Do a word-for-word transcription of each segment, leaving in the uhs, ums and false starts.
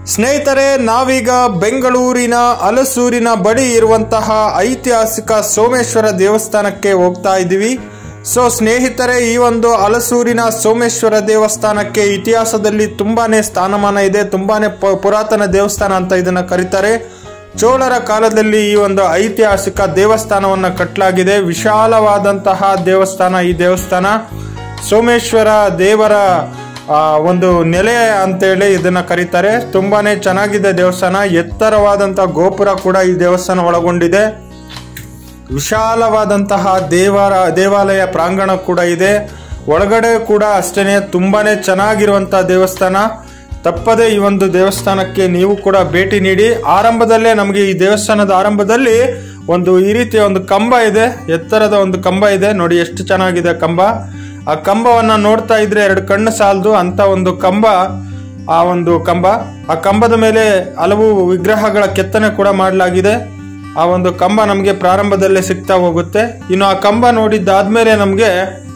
ಸ್ನೇಹಿತರೆ, ನಾವೀಗ ಬೆಂಗಳೂರಿನ ಹಲಸೂರಿನ ಬಳಿ ಇರುವಂತಹ ಐತಿಹಾಸಿಕ ಸೋಮೇಶ್ವರ ದೇವಸ್ಥಾನಕ್ಕೆ ಹೋಗ್ತಾ ಇದ್ದೀವಿ. ಸೊ ಸ್ನೇಹಿತರೆ, ಈ ಒಂದು ಹಲಸೂರಿನ ಸೋಮೇಶ್ವರ ದೇವಸ್ಥಾನಕ್ಕೆ ಇತಿಹಾಸದಲ್ಲಿ ತುಂಬಾನೇ ಸ್ಥಾನಮಾನ ಇದೆ. ತುಂಬಾನೇ ಪುರಾತನ ದೇವಸ್ಥಾನ ಅಂತ ಇದನ್ನ ಕರೀತಾರೆ. ಚೋಳರ ಕಾಲದಲ್ಲಿ ಈ ಒಂದು ಐತಿಹಾಸಿಕ ದೇವಸ್ಥಾನವನ್ನು ಕಟ್ಟಲಾಗಿದೆ. ವಿಶಾಲವಾದಂತಹ ದೇವಸ್ಥಾನ. ಈ ದೇವಸ್ಥಾನ ಸೋಮೇಶ್ವರ ದೇವರ ಒಂದು ನೆಲೆ ಅಂತೇಳಿ ಇದನ್ನ ಕರೀತಾರೆ. ತುಂಬಾನೇ ಚೆನ್ನಾಗಿದೆ ದೇವಸ್ಥಾನ. ಎತ್ತರವಾದಂತಹ ಗೋಪುರ ಕೂಡ ಈ ದೇವಸ್ಥಾನ ಒಳಗೊಂಡಿದೆ. ವಿಶಾಲವಾದಂತಹ ದೇವರ ದೇವಾಲಯ ಪ್ರಾಂಗಣ ಕೂಡ ಇದೆ. ಒಳಗಡೆ ಕೂಡ ಅಷ್ಟೇನೆ ತುಂಬಾನೇ ಚೆನ್ನಾಗಿರುವಂತಹ ದೇವಸ್ಥಾನ. ತಪ್ಪದೆ ಈ ಒಂದು ದೇವಸ್ಥಾನಕ್ಕೆ ನೀವು ಕೂಡ ಭೇಟಿ ನೀಡಿ. ಆರಂಭದಲ್ಲೇ ನಮಗೆ ಈ ದೇವಸ್ಥಾನದ ಆರಂಭದಲ್ಲಿ ಒಂದು ಈ ರೀತಿಯ ಒಂದು ಕಂಬ ಇದೆ. ಎತ್ತರದ ಒಂದು ಕಂಬ ಇದೆ. ನೋಡಿ ಎಷ್ಟು ಚೆನ್ನಾಗಿದೆ ಕಂಬ. ಆ ಕಂಬವನ್ನ ನೋಡ್ತಾ ಇದ್ರೆ ಎರಡು ಕಣ್ಣು ಸಾಲದು ಅಂತ ಒಂದು ಕಂಬ. ಆ ಒಂದು ಕಂಬ ಆ ಕಂಬದ ಮೇಲೆ ಹಲವು ವಿಗ್ರಹಗಳ ಕೆತ್ತನೆ ಕೂಡ ಮಾಡಲಾಗಿದೆ. ಆ ಒಂದು ಕಂಬ ನಮಗೆ ಪ್ರಾರಂಭದಲ್ಲೇ ಸಿಗ್ತಾ ಹೋಗುತ್ತೆ. ಇನ್ನು ಆ ಕಂಬ ನೋಡಿದ್ದಾದ್ಮೇಲೆ ನಮಗೆ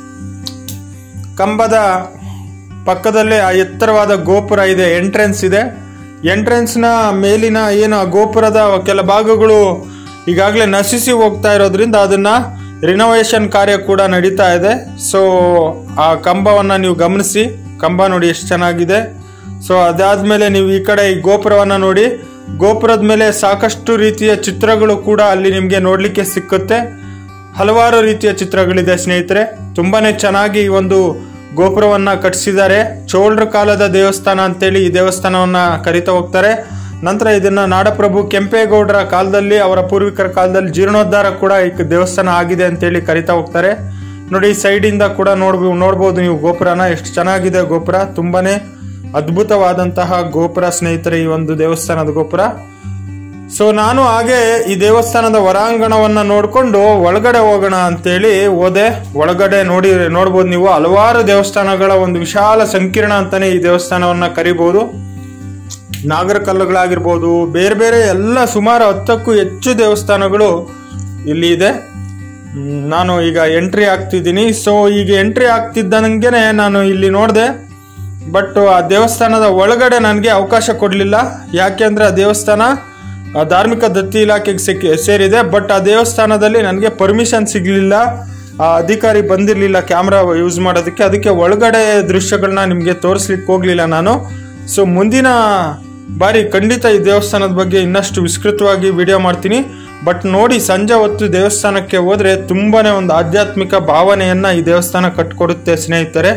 ಕಂಬದ ಪಕ್ಕದಲ್ಲೇ ಆ ಎತ್ತರವಾದ ಗೋಪುರ ಇದೆ. ಎಂಟ್ರೆನ್ಸ್ ಇದೆ. ಎಂಟ್ರೆನ್ಸ್ ನ ಮೇಲಿನ ಏನು ಗೋಪುರದ ಕೆಲ ಭಾಗಗಳು ಈಗಾಗಲೇ ನಶಿಸಿ ಹೋಗ್ತಾ ಇರೋದ್ರಿಂದ ಅದನ್ನ ರಿನೋವೇಷನ್ ಕಾರ್ಯ ಕೂಡ ನಡೀತಾ ಇದೆ. ಸೊ ಆ ಕಂಬವನ್ನ ನೀವು ಗಮನಿಸಿ. ಕಂಬ ನೋಡಿ ಎಷ್ಟು ಚೆನ್ನಾಗಿದೆ. ಸೊ ಅದಾದ್ಮೇಲೆ ನೀವು ಈ ಕಡೆ ಈ ಗೋಪುರವನ್ನ ನೋಡಿ. ಗೋಪುರದ ಮೇಲೆ ಸಾಕಷ್ಟು ರೀತಿಯ ಚಿತ್ರಗಳು ಕೂಡ ಅಲ್ಲಿ ನಿಮ್ಗೆ ನೋಡ್ಲಿಕ್ಕೆ ಸಿಕ್ಕುತ್ತೆ. ಹಲವಾರು ರೀತಿಯ ಚಿತ್ರಗಳಿದೆ ಸ್ನೇಹಿತರೆ. ತುಂಬಾನೇ ಚೆನ್ನಾಗಿ ಈ ಒಂದು ಗೋಪುರವನ್ನ ಕಟ್ಟಿಸಿದ್ದಾರೆ. ಚೋಳರ ಕಾಲದ ದೇವಸ್ಥಾನ ಅಂತೇಳಿ ಈ ದೇವಸ್ಥಾನವನ್ನ ಕರಿತಾ ಹೋಗ್ತಾರೆ. ನಂತರ ಇದನ್ನ ನಾಡಪ್ರಭು ಕೆಂಪೇಗೌಡರ ಕಾಲದಲ್ಲಿ, ಅವರ ಪೂರ್ವಿಕರ ಕಾಲದಲ್ಲಿ ಜೀರ್ಣೋದ್ಧಾರ ಕೂಡ ಈ ದೇವಸ್ಥಾನ ಆಗಿದೆ ಅಂತೇಳಿ ಕರಿತಾ ಹೋಗ್ತಾರೆ. ನೋಡಿ ಸೈಡ್ ಇಂದ ಕೂಡ ನೋಡ್ಬೋದು ನೋಡ್ಬೋದು ನೀವು ಗೋಪುರನ. ಎಷ್ಟು ಚೆನ್ನಾಗಿದೆ ಗೋಪುರ. ತುಂಬಾನೇ ಅದ್ಭುತವಾದಂತಹ ಗೋಪುರ ಸ್ನೇಹಿತರೆ, ಈ ಒಂದು ದೇವಸ್ಥಾನದ ಗೋಪುರ. ಸೊ ನಾನು ಹಾಗೆ ಈ ದೇವಸ್ಥಾನದ ಹೊರಾಂಗಣವನ್ನ ನೋಡ್ಕೊಂಡು ಒಳಗಡೆ ಹೋಗೋಣ ಅಂತೇಳಿ ಹೋದೆ. ಒಳಗಡೆ ನೋಡಿ ನೋಡ್ಬೋದು ನೀವು. ಹಲವಾರು ದೇವಸ್ಥಾನಗಳ ಒಂದು ವಿಶಾಲ ಸಂಕೀರ್ಣ ಅಂತಾನೆ ಈ ದೇವಸ್ಥಾನವನ್ನ ಕರಿಬಹುದು. ನಾಗರ ಕಲ್ಲುಗಳಾಗಿರ್ಬೋದು, ಬೇರೆ ಬೇರೆ ಎಲ್ಲ ಸುಮಾರು ಹತ್ತಕ್ಕೂ ಹೆಚ್ಚು ದೇವಸ್ಥಾನಗಳು ಇಲ್ಲಿ ಇದೆ. ನಾನು ಈಗ ಎಂಟ್ರಿ ಆಗ್ತಿದ್ದೀನಿ. ಸೊ ಈಗ ಎಂಟ್ರಿ ಆಗ್ತಿದ್ದಂಗೆನೆ ನಾನು ಇಲ್ಲಿ ನೋಡಿದೆ. ಬಟ್ ಆ ದೇವಸ್ಥಾನದ ಒಳಗಡೆ ನನಗೆ ಅವಕಾಶ ಕೊಡಲಿಲ್ಲ. ಯಾಕೆಂದ್ರೆ ಆ ದೇವಸ್ಥಾನ ಧಾರ್ಮಿಕ ದತ್ತಿ ಇಲಾಖೆಗೆ ಸಿಕ್ಕಿ ಸೇರಿದೆ. ಬಟ್ ಆ ದೇವಸ್ಥಾನದಲ್ಲಿ ನನಗೆ ಪರ್ಮಿಷನ್ ಸಿಗಲಿಲ್ಲ. ಆ ಅಧಿಕಾರಿ ಬಂದಿರಲಿಲ್ಲ ಕ್ಯಾಮ್ರಾ ಯೂಸ್ ಮಾಡೋದಕ್ಕೆ. ಅದಕ್ಕೆ ಒಳಗಡೆ ದೃಶ್ಯಗಳನ್ನ ನಿಮಗೆ ತೋರಿಸ್ಲಿಕ್ಕೆ ಹೋಗ್ಲಿಲ್ಲ ನಾನು. ಸೊ ಮುಂದಿನ ಬಾರಿ ಖಂಡಿತ ಈ ದೇವಸ್ಥಾನದ ಬಗ್ಗೆ ಇನ್ನಷ್ಟು ವಿಸ್ತೃತವಾಗಿ ವಿಡಿಯೋ ಮಾಡ್ತೀನಿ. ಬಟ್ ನೋಡಿ, ಸಂಜೆ ಹೊತ್ತು ದೇವಸ್ಥಾನಕ್ಕೆ ಹೋದ್ರೆ ತುಂಬಾನೇ ಒಂದು ಆಧ್ಯಾತ್ಮಿಕ ಭಾವನೆಯನ್ನ ಈ ದೇವಸ್ಥಾನ ಕಟ್ಕೊಡುತ್ತೆ ಸ್ನೇಹಿತರೆ.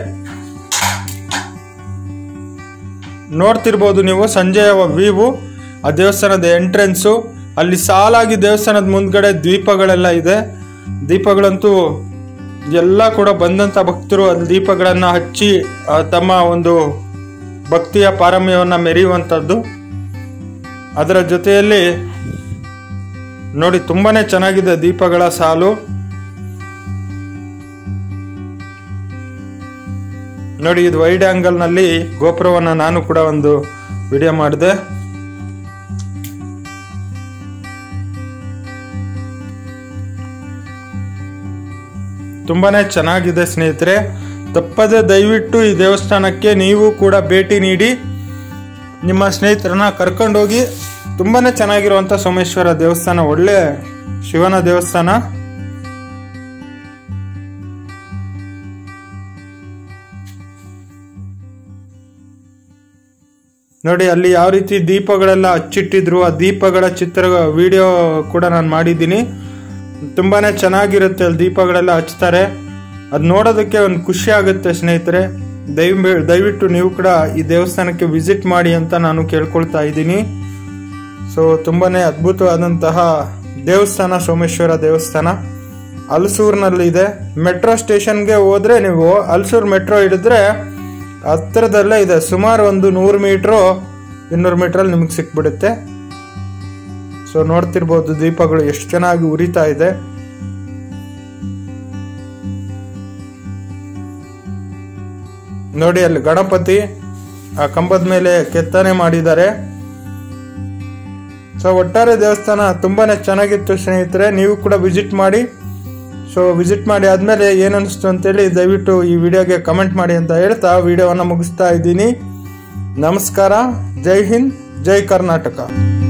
ನೋಡ್ತಿರ್ಬೋದು ನೀವು ಸಂಜೆಯ ವ್ಯೂ. ಆ ದೇವಸ್ಥಾನದ ಎಂಟ್ರೆನ್ಸು. ಅಲ್ಲಿ ಸಾಲಾಗಿ ದೇವಸ್ಥಾನದ ಮುಂದ್ಗಡೆ ದೀಪಗಳೆಲ್ಲ ಇದೆ. ದೀಪಗಳಂತೂ ಎಲ್ಲ ಕೂಡ ಬಂದಂತ ಭಕ್ತರು ಅಲ್ಲಿ ದೀಪಗಳನ್ನ ಹಚ್ಚಿ ತಮ್ಮ ಒಂದು ಭಕ್ತಿಯ ಪಾರಮ್ಯವನ್ನ ಮೆರೆಯುವಂಥದ್ದು. ಅದರ ಜೊತೆಯಲ್ಲಿ ನೋಡಿ ತುಂಬಾನೇ ಚೆನ್ನಾಗಿದೆ ದೀಪಗಳ ಸಾಲು. ನೋಡಿ ಇದು ವೈಡ್ ಆಂಗಲ್ ನಲ್ಲಿ ಗೋಪುರವನ್ನ ನಾನು ಕೂಡ ಒಂದು ವಿಡಿಯೋ ಮಾಡಿದೆ. ತುಂಬಾನೇ ಚೆನ್ನಾಗಿದೆ ಸ್ನೇಹಿತರೆ. ತಪ್ಪದೆ ದಯವಿಟ್ಟು ಈ ದೇವಸ್ಥಾನಕ್ಕೆ ನೀವು ಕೂಡ ಭೇಟಿ ನೀಡಿ. ನಿಮ್ಮ ಸ್ನೇಹಿತರನ್ನ ಕರ್ಕೊಂಡೋಗಿ. ತುಂಬಾನೇ ಚೆನ್ನಾಗಿರುವಂತ ಸೋಮೇಶ್ವರ ದೇವಸ್ಥಾನ. ಒಳ್ಳೆ ಶಿವನ ದೇವಸ್ಥಾನ. ನೋಡಿ ಅಲ್ಲಿ ಯಾವ ರೀತಿ ದೀಪಗಳೆಲ್ಲ ಹಚ್ಚಿಟ್ಟಿದ್ರು. ಆ ದೀಪಗಳ ಚಿತ್ರ ವಿಡಿಯೋ ಕೂಡ ನಾನು ಮಾಡಿದ್ದೀನಿ. ತುಂಬಾನೇ ಚೆನ್ನಾಗಿರುತ್ತೆ. ಅಲ್ಲಿ ದೀಪಗಳೆಲ್ಲ ಹಚ್ತಾರೆ. ಅದು ನೋಡೋದಕ್ಕೆ ಒಂದು ಖುಷಿ ಆಗುತ್ತೆ ಸ್ನೇಹಿತರೆ. ದಯ ದಯವಿಟ್ಟು ನೀವು ಕೂಡ ಈ ದೇವಸ್ಥಾನಕ್ಕೆ ವಿಸಿಟ್ ಮಾಡಿ ಅಂತ ನಾನು ಕೇಳ್ಕೊಳ್ತಾ ಇದ್ದೀನಿ. ಸೊ ತುಂಬಾನೇ ಅದ್ಭುತವಾದಂತಹ ದೇವಸ್ಥಾನ ಸೋಮೇಶ್ವರ ದೇವಸ್ಥಾನ. ಹಲಸೂರಿನಲ್ಲಿ ಇದೆ. ಮೆಟ್ರೋ ಸ್ಟೇಷನ್ಗೆ ಹೋದ್ರೆ ನೀವು ಹಲಸೂರು ಮೆಟ್ರೋ ಹಿಡಿದ್ರೆ ಹತ್ತಿರದಲ್ಲೇ ಇದೆ. ಸುಮಾರು ಒಂದು ನೂರು ಮೀಟ್ರು ಇನ್ನೂರು ಮೀಟ್ರಲ್ಲಿ ನಿಮಗೆ ಸಿಕ್ಬಿಡುತ್ತೆ. ಸೊ ನೋಡ್ತಿರ್ಬೋದು ದೀಪಗಳು ಎಷ್ಟು ಚೆನ್ನಾಗಿ ಉರಿತಾ ಇದೆ. ನೋಡಿ ಅಲ್ಲಿ ಗಣಪತಿ ಆ ಕಂಬದ ಮೇಲೆ ಕೆತ್ತನೆ ಮಾಡಿದ್ದಾರೆ. ಸೊ ಒಟ್ಟಾರೆ ದೇವಸ್ಥಾನ ತುಂಬಾನೇ ಚೆನ್ನಾಗಿತ್ತು ಸ್ನೇಹಿತರೆ. ನೀವು ಕೂಡ ವಿಸಿಟ್ ಮಾಡಿ. ಸೊ ವಿಸಿಟ್ ಮಾಡಿ ಆದ್ಮೇಲೆ ಏನು ಅನಿಸ್ತು ಅಂತೇಳಿ ದಯವಿಟ್ಟು ಈ ವಿಡಿಯೋಗೆ ಕಮೆಂಟ್ ಮಾಡಿ ಅಂತ ಹೇಳ್ತಾ ವಿಡಿಯೋವನ್ನು ಮುಗಿಸ್ತಾ ಇದ್ದೀನಿ. ನಮಸ್ಕಾರ. ಜೈ ಹಿಂದ್, ಜೈ ಕರ್ನಾಟಕ.